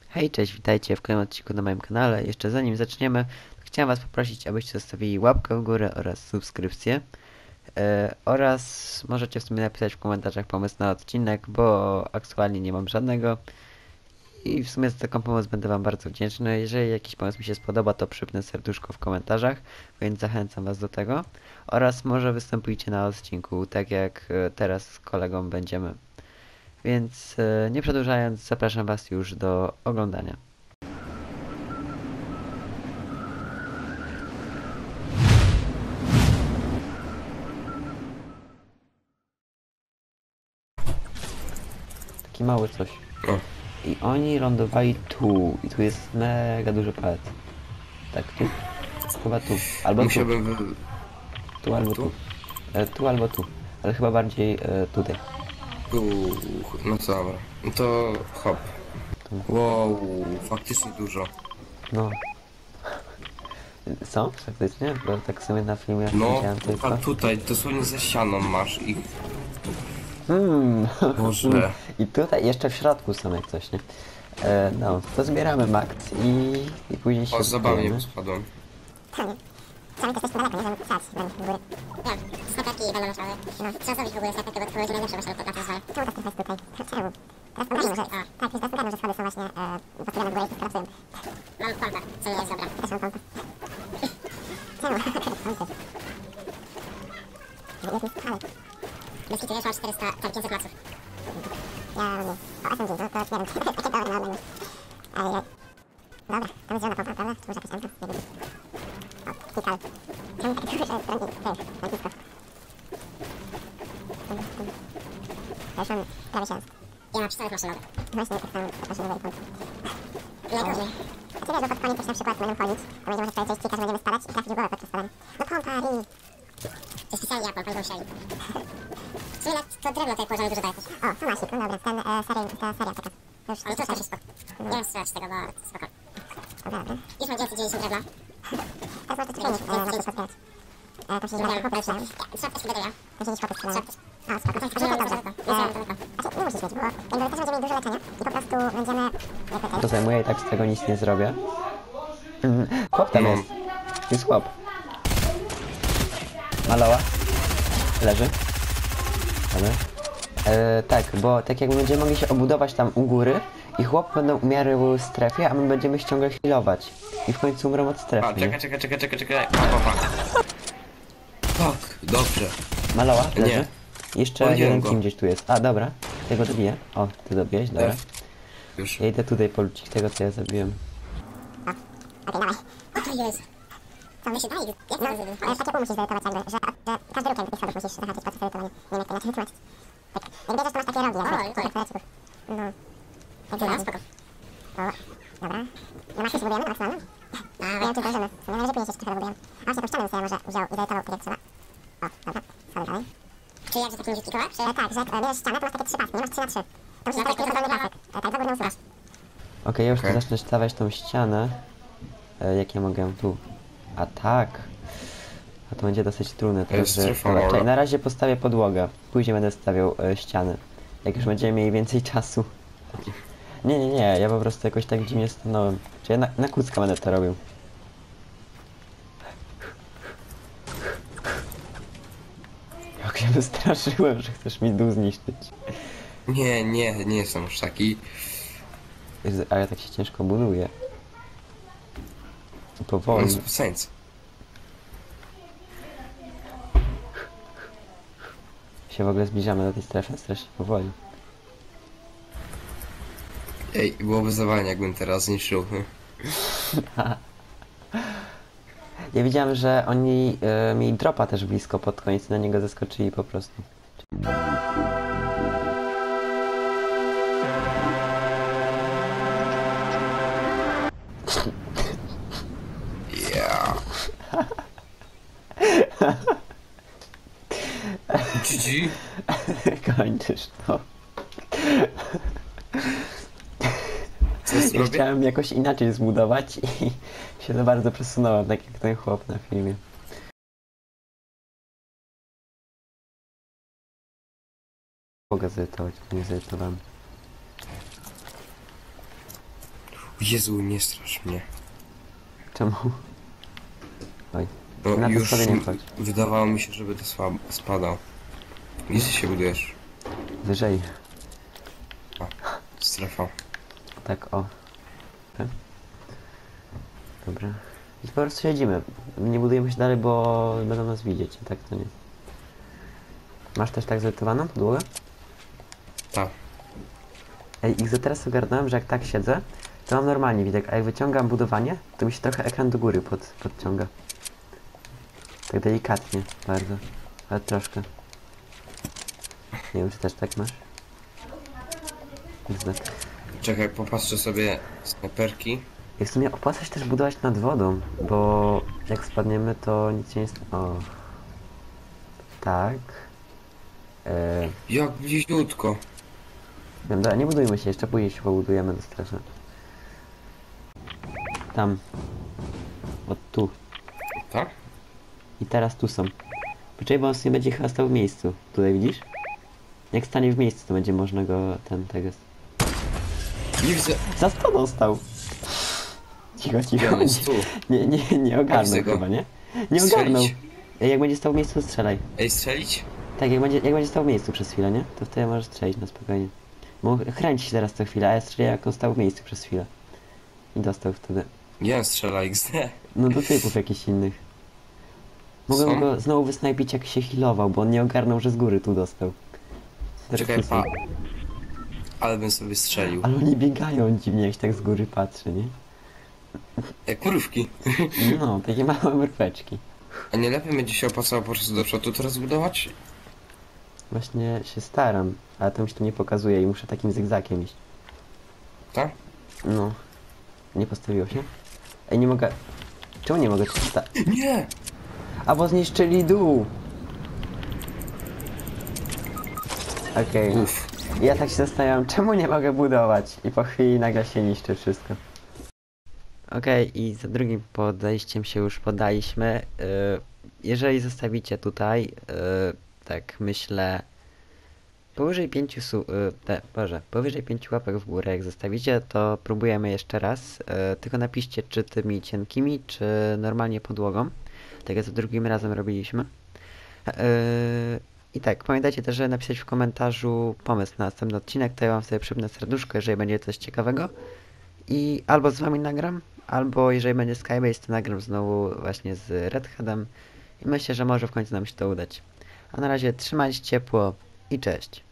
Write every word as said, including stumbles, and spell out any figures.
Hej, cześć, witajcie w kolejnym odcinku na moim kanale. Jeszcze zanim zaczniemy, chciałem was poprosić, abyście zostawili łapkę w górę oraz subskrypcję. E, oraz możecie w sumie napisać w komentarzach pomysł na odcinek, bo aktualnie nie mam żadnego. I w sumie za taką pomoc będę wam bardzo wdzięczny. Jeżeli jakiś pomysł mi się spodoba, to przypnę serduszko w komentarzach, więc zachęcam was do tego. Oraz może występujcie na odcinku, tak jak e, teraz z kolegą będziemy. Więc e, nie przedłużając, zapraszam was już do oglądania. Taki mały coś. O, I oni lądowali tu. I tu jest mega duży palet. Tak, tu? Chyba tu. Albo tu. musiałbym wy... Tu albo tu? tu. E, tu albo tu. Ale chyba bardziej e, tutaj. Tu... No to dobra. No to hop. Wow, faktycznie dużo. No. Są? Faktycznie? Bo tak sobie na filmie No, widziałem tylko. a tutaj dosłownie za ścianą masz ich. Hmm. Boże. I tutaj jeszcze w środku są jak coś, nie? E, no, to zbieramy max i, i później się O, zabawnie rozpijemy. spadłem. Sami też jesteśmy daleko, nie możemy pisać do góry. Wiem, snajperki będą musiały. No, trzeba zrobić w ogóle snajperkę, bo to będzie najlepsze właśnie na to wyzwanie. Czemu ta strefa jest tutaj? Czemu? Teraz ogarnę, że... A. Tak, już teraz ogarnę, że schody są właśnie e, postawione w górę i się skrapsują. Mam pompę, co nie jest dobra. Też mam pompę. Czemu? Pompy. Jest mi skalek. Bez kitu, wiesz, mam czterysta, tak, pięćset maksów. Ja nie. O, S M G, no to nie wiem, takie dobre na odległość. Ale ja... Dobra, tam jest zielona pompa, prawda? Czy może jakaś amka? Nie wiem. O, klikal. Czemu takie duże strony? Ty, na blisko. Ja już mam prawie siedem. Ja mam pistolet maszynowy. Właśnie, tak samo maszynowy ikon. Najgorzej. A ty wiesz, że pod koniec też na przykład będziemy chodzić, to będzie może sobie coś klikać, będziemy starać i trafić w głowę podczas spadania. No pompa, Rini! To jest specjalnie Japon, pan go musieli. W sumie to drewno tutaj położone dużo daje też. O, to nasik, no dobra, ten e, seria, ta seria taka. To już, ale to też jest spoko. Nie wiem strzelać z tego, bo spoko. Dobra, dobra. Już mam dziewięćset dziewięćdziesiąt drewna. Teraz możesz to zmienić, e, na przykład zbierać. E, tam się nie chłopy strzelają. Trzeba też będę ja. Tam się chłopy strzelają. A, spoko. To jest dobrze. Znaczy, nie musisz mieć, bo jakby też będziemy mieli dużo leczenia i po prostu będziemy... jakby To też... zajmuję i tak z tego nic nie zrobię. Mhm. Chłop tam No. jest. Jest chłop. Maloła. Leży. Dobra. E, tak, bo tak jakby będziemy mogli się obudować tam u góry i chłop będą umiarły w strefie, a my będziemy ciągle healować. I w końcu umrą od strefy, A, nie? czekaj, czekaj, czekaj, czekaj, czekaj. Pa, pa, pa. Tak, dobrze. Maloła, leży. Nie. Jeszcze Poliłem jeden go. team gdzieś tu jest. A, dobra. Tego dobiję. O, ty dobiłeś, dobra. F. Już. Ja idę tutaj polucić tego, co ja zabiłem. Okej, dawaj. O, to jest. Co, my się dalej... Jak no, ale takie pół musisz zedytować jakby, że, że każdy ruch jakby tych schodów musisz zahaczyć podczas edytowania. Nie wiem jak to inaczej wytłumaczyć. Tak, jak bierzesz, to masz takie rogi, jakby, takie kwadracików. No. Tak, no, spoko. O, dobra. No masz już budujemy na maksymalnym? Nie wiem, czy zdążymy. W sumie najlepiej się jeszcze trochę dobudujemy. A właśnie, tą ścianę bym sobie może wziął i zedytował tak jak trzeba. O, dobra. Schody dalej. Czyli jak, że tak musisz klikować? E, tak, że e, bierzesz ścianę, to masz takie trzy paski, nie masz trzy na trzy. To musisz stawiać kilka dolnych pasek. E, tak, do góry usuwasz. Okej, ja już Okej. tu zacznę stawiać tą ścianę. E, jak ja mogę ją tu? A tak. A to będzie dosyć trudne. Jest Także strefa dobra, mała. czekaj, na razie postawię podłogę. Później będę stawiał e, ściany. Jak już będziemy mieli więcej czasu. Nie, nie, nie, ja po prostu jakoś tak dziwnie stanąłem. Czy ja na, na kucka będę to robił. Jak się wystraszyłem, że chcesz mi dół zniszczyć. Nie, nie, nie jestem już taki. Jezu, ale tak się ciężko buduje. No, Powoli. sens. Się w ogóle zbliżamy do tej strefy, strasznie powoli. Ej, byłoby zawalnie, jakbym teraz zniszczył. Ja widziałem, że oni e, mieli dropa też blisko pod koniec, na niego zaskoczyli po prostu. Yeah. G G. Kończysz to. Co Ja zrobię? chciałem jakoś inaczej zbudować i się za bardzo przesunąłem, tak jak ten chłop na filmie. Mogę zedytować, bo nie zedytowałem. Jezu, nie strasz mnie. Czemu? Oj, No na to już sobie nie chodź. wydawało mi się, żeby to słab- spadał. Gdzie ty się budujesz? Wyżej. Strefa. Tak, o. Tak. Dobra. I po prostu siedzimy. Nie budujemy się dalej, bo będą nas widzieć. Tak to nie. Masz też tak zedytowaną podłogę? Tak. Ej, i za teraz ogarnąłem, że jak tak siedzę, to mam normalnie widok, a jak wyciągam budowanie, to mi się trochę ekran do góry pod, podciąga. Tak delikatnie, bardzo. Ale troszkę. Nie wiem, czy też tak masz? Widzę. Czekaj, popatrzę sobie snajperki. I w sumie opłaca się też budować nad wodą, bo jak spadniemy, to nic się nie sta... O. Tak. Eee, Jak bliziutko. wiem, dobra, nie budujmy się, jeszcze później się pobudujemy do strefy. Tam. O tu. Tak? I teraz tu są. Poczekaj, bo on sobie będzie chyba stał w miejscu. Tutaj widzisz? Jak stanie w miejscu, to będzie można go ten tego. Nie widzę. Za spodą stał! Cicho, cicho. Ja, no, stół. Nie, nie, nie ogarnął Widzę go. chyba, nie? Nie Strzelić? ogarnął. Jak będzie stał w miejscu, to strzelaj. Ej, strzelić? Tak, jak będzie, jak będzie stał w miejscu przez chwilę, nie? To wtedy możesz strzelić na spokojnie. Bo kręci się teraz co chwilę, a ja strzeliłem jak on stał w miejscu przez chwilę. I dostał wtedy. Nie strzela X D. No do typów jakichś innych. Mogłem Co? go znowu wysnajpić jak się healował, bo on nie ogarnął, że z góry tu dostał. Czekaj, Teraz tu pa. są. Ale bym sobie strzelił. Ale oni biegają dziwnie, jak się tak z góry patrzy, nie? Jak mrówki. No, takie małe mróweczki. A nie lepiej będzie się opłacało po prostu do przodu to rozbudować? Właśnie się staram, ale to mi się tu nie pokazuje i muszę takim zygzakiem iść. Tak? No. Nie postawiło się? Ej, nie mogę... Czemu nie mogę tu sta... Nie! A bo zniszczyli dół! Okej. Uff. Ja tak się zastanawiam, czemu nie mogę budować? I po chwili nagle się niszczy wszystko. Okej, i za drugim podejściem się już podaliśmy. Yy, jeżeli zostawicie tutaj, yy, tak myślę, powyżej pięciu su... Yy, te, Boże, powyżej pięciu łapek w górę jak zostawicie, to próbujemy jeszcze raz. Yy, tylko napiszcie, czy tymi cienkimi, czy normalnie podłogą. Tak jak za drugim razem robiliśmy. Yy, I tak, pamiętajcie też, że napisać w komentarzu pomysł na następny odcinek, to ja wam sobie przypnę serduszko, jeżeli będzie coś ciekawego. I albo z wami nagram, albo jeżeli będzie Skybase, to nagram znowu właśnie z Redheadem. I myślę, że może w końcu nam się to udać. A na razie trzymajcie się ciepło i cześć.